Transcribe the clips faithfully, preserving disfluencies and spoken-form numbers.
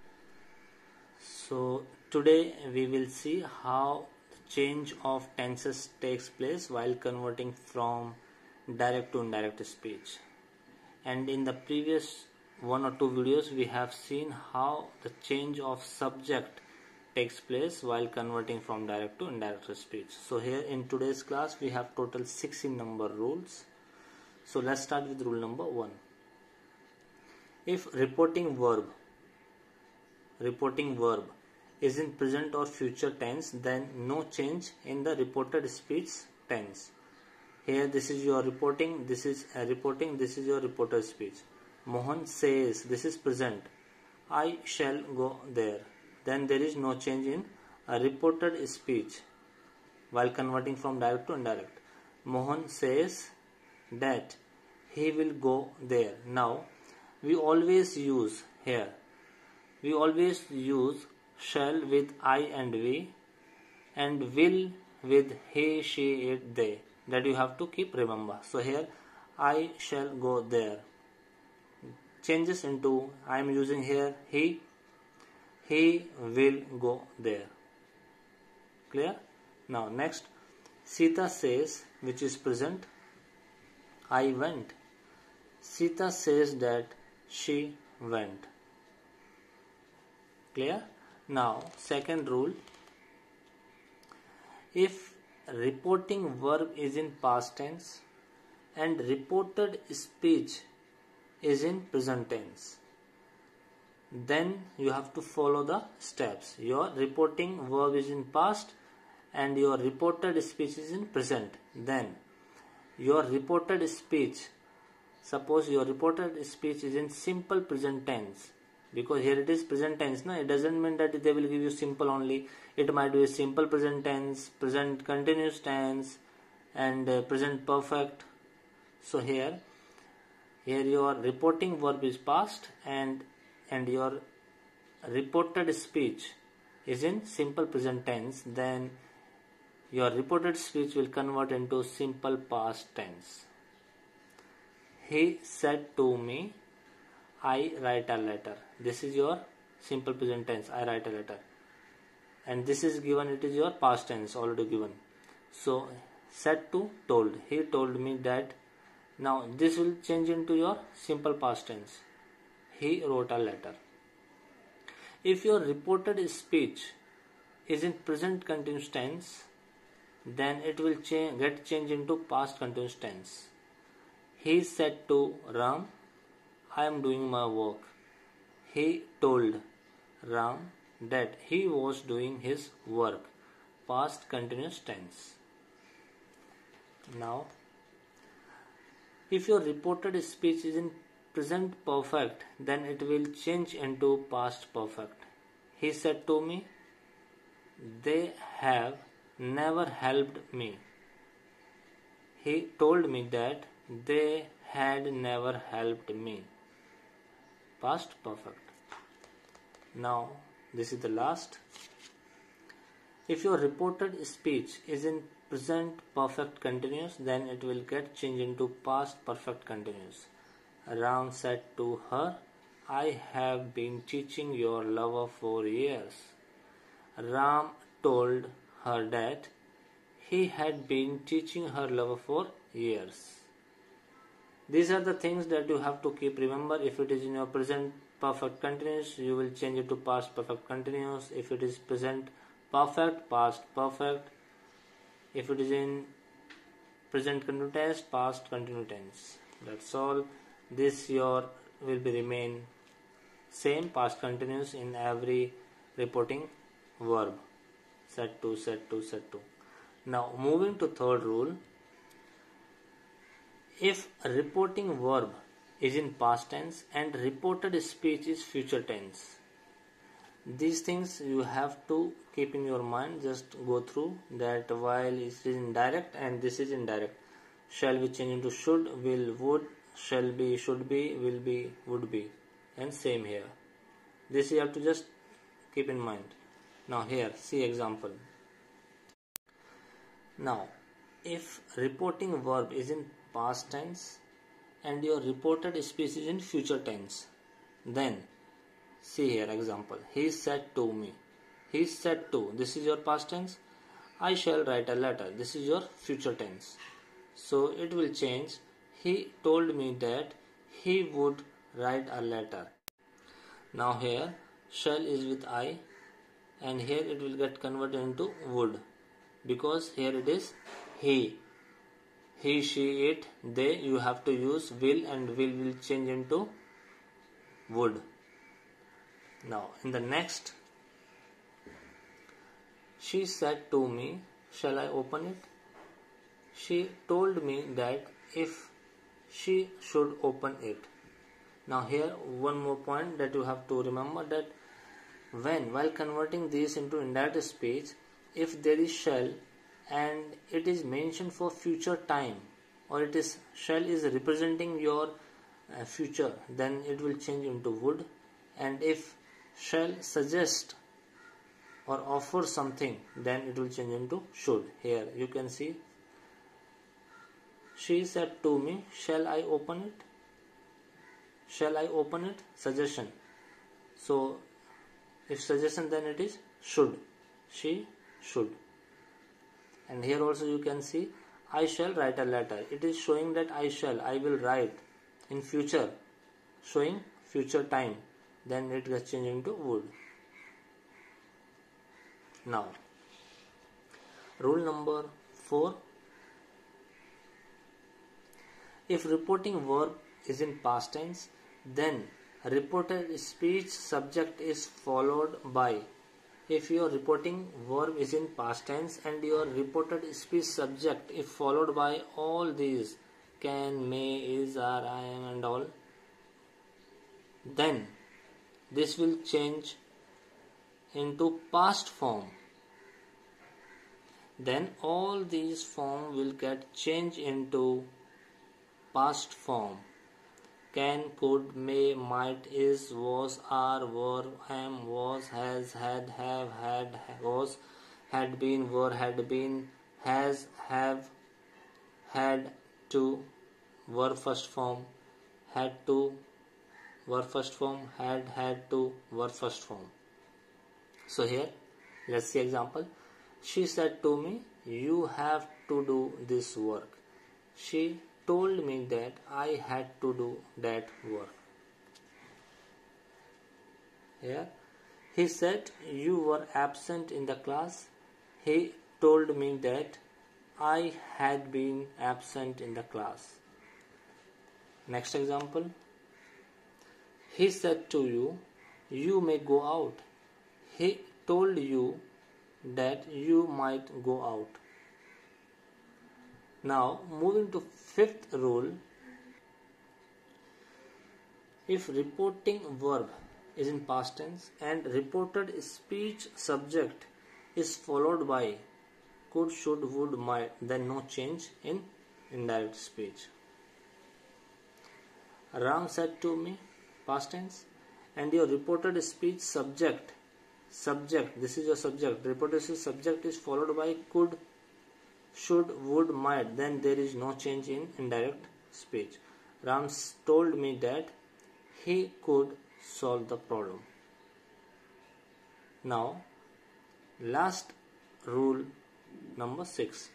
So today we will see how the change of tenses takes place while converting from direct to indirect speech. And in the previous one or two videos we have seen how the change of subject takes place while converting from direct to indirect speech. So here in today's class we have total six in number rules. So let's start with rule number one. If reporting verb reporting verb is in present or future tense, then no change in the reported speech tense. Here this is your reporting, this is a reporting, this is your reported speech. Mohan says, this is present, I shall go there. Then there is no change in a reported speech while converting from direct to indirect. Mohan says that he will go there. Now we always use here, we always use shall with I and we, and will with he, she, it, they. That you have to keep remember. So here I shall go there changes into I am using here he, he will go there. Clear? Now next, Sita says, which is present, I went. Sita says that she went. Clear? Now second rule, if reporting verb is in past tense and reported speech is in present tense, then you have to follow the steps. Your reporting verb is in past and your reported speech is in present. Then your reported speech, suppose your reported speech is in simple present tense, because here it is present tense, no? It doesn't mean that they will give you simple only. It might be a simple present tense, present continuous tense, and uh, present perfect. So here, here your reporting verb is past and and your reported speech is in simple present tense. Then your reported speech will convert into simple past tense. He said to me, I write a letter. This is your simple present tense, I write a letter. And this is given, it is your past tense already given. So said to told, he told me that. Now this will change into your simple past tense. He wrote a letter. If your reported speech is in present continuous tense, then it will change, get changed into past continuous tense. He said to Ram, I am doing my work. He told Ram that he was doing his work. Past continuous tense. Now, if your reported speech is in present perfect, then it will change into past perfect. He said to me, they have never helped me. He told me that they had never helped me. Past perfect. Now this is the last. If your reported speech is in present perfect continuous, then it will get changed into past perfect continuous. Ram said to her, I have been teaching your lover for years. Ram told her that he had been teaching her lover for years. These are the things that you have to keep remember. If it is in your present perfect continuous, you will change it to past perfect continuous. If it is present perfect, past perfect. If it is in present continuous tense, past continuous tense. That's all. This your will be remain same, past continuous in every reporting verb. Said to, said to, said to. Now moving to third rule. If reporting verb is in past tense and reported speech is future tense, these things you have to keep in your mind. Just go through that while it is in direct and this is indirect. Shall be changed into should, will, would, shall be, should be, will be, would be, and same here. This you have to just keep in mind. Now here, see example. Now, if reporting verb is in past tense and your reported speech is in future tense, then See here example. He said to me. He said to. This is your past tense. I shall write a letter. This is your future tense. So it will change. He told me that he would write a letter. Now here shall is with I, and here it will get converted into would, because here it is he. He, she, it, they. You have to use will, and will will change into would. Now in the next, she said to me, shall I open it? She told me that if she should open it. Now here one more point that you have to remember, that when while converting these into indirect speech, if there is shall and it is mentioned for future time, or it is shall is representing your uh, future, then it will change into would. And if shall suggest or offer something, then it will change into should. Here you can see, she said to me, shall I open it? Shall I open it? Suggestion. So if suggestion, then it is should. She should. And here also you can see, I shall write a letter. It is showing that I shall, I will write in future, showing future time. Then it gets changed into would. Now, rule number four. If reporting verb is in past tense, then reported speech subject is followed by. If your reporting verb is in past tense and your reported speech subject is followed by all these can, may, is, are, I am and all, then this will change into past form. Then all these form will get changed into past form. Can, could, may, might, is, was, are, were, am, was, has, had, have, had, was, had been, were, had been, has, have, had to, were first form, had to, were first form, had, had to, were first form. So here, let's see example. She said to me, you have to do this work. She told me that I had to do that work. Here, he said you were absent in the class. He told me that I had been absent in the class. Next example. He said to you, you may go out. He told you that you might go out. Now, moving to fifth rule. If reporting verb is in past tense and reported speech subject is followed by could, should, would, might, then no change in indirect speech. Ram said to me, past tense, and your reported speech subject, subject, this is your subject, reported speech subject is followed by could, should, would, might, then there is no change in indirect speech. Ram told me that he could solve the problem. Now, last rule number six.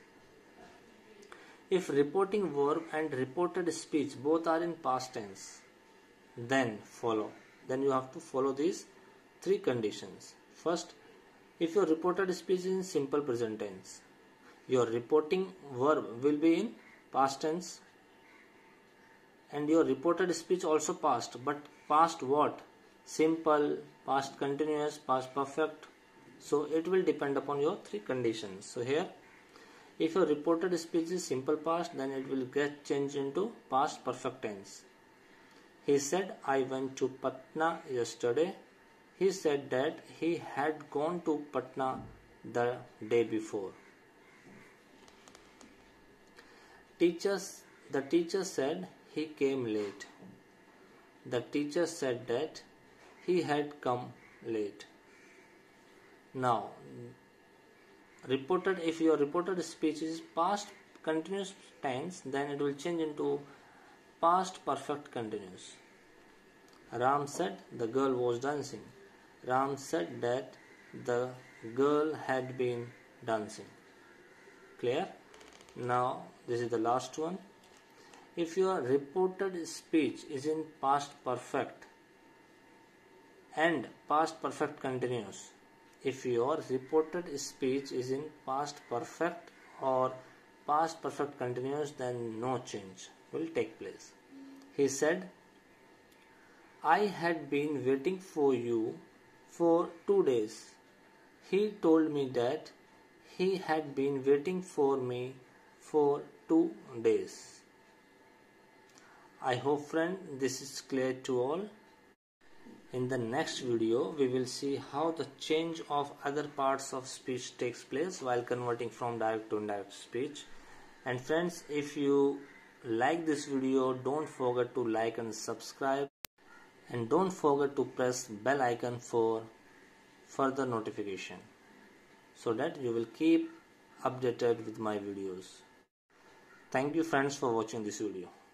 If reporting verb and reported speech both are in past tense, then follow. Then you have to follow these three conditions. First, if your reported speech is in simple present tense, your reporting verb will be in past tense and your reported speech also past, but past what? Simple, past continuous, past perfect. So it will depend upon your three conditions. So here, if your reported speech is simple past, then it will get changed into past perfect tense. He said, I went to Patna yesterday. He said that he had gone to Patna the day before. Teachers, the teacher said he came late. The teacher said that he had come late. Now, reported, if your reported speech is past continuous tense, then it will change into past perfect continuous. Ram said the girl was dancing. Ram said that the girl had been dancing. Clear? Now this is the last one. If your reported speech is in past perfect and past perfect continuous, if your reported speech is in past perfect or past perfect continuous, then no change will take place. He said, I had been waiting for you for two days. He told me that he had been waiting for me for two days. I hope, friend, this is clear to all. In the next video, we will see how the change of other parts of speech takes place while converting from direct to indirect speech. And friends, if you like this video, don't forget to like and subscribe. And don't forget to press bell icon for further notification so that you will keep updated with my videos. Thank you friends for watching this video.